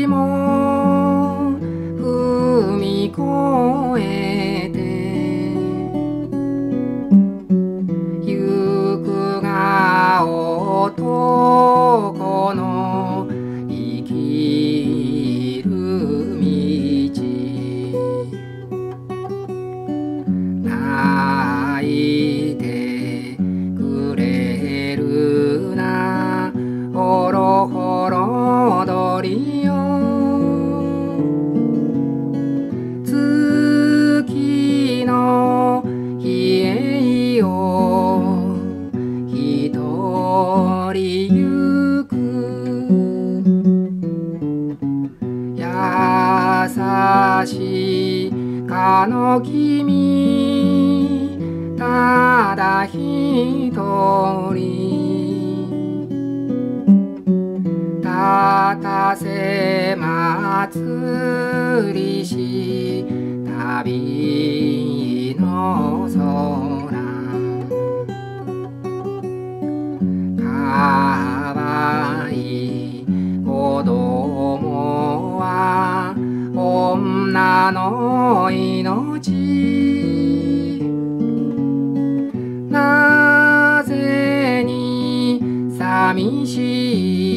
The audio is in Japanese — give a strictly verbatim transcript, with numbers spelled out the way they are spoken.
道も踏み越えて行くが男の生きる道。泣いてくれるなほろほろ鳥よ。月の冷えを一人行く。優しいかの君ただ一人立たせ祭りし旅の空。かわいい子供は女の命。なぜに寂しい